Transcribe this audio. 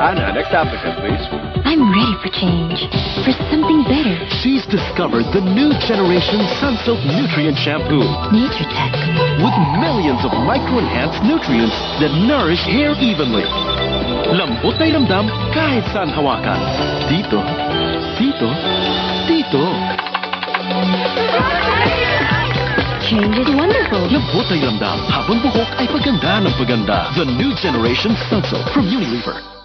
Anna, next applicant, please. I'm ready for change. For something better. She's discovered the new generation Sunsilk Nutrient Shampoo. Nature Tech. With millions of micro-enhanced nutrients that nourish hair evenly. Lambot na ilamdam kahit saan hawakan. Dito, dito, dito. Change is wonderful. Lambot na ilamdam habang buhok ay paganda ng paganda. The new generation Sunsilk from Unilever.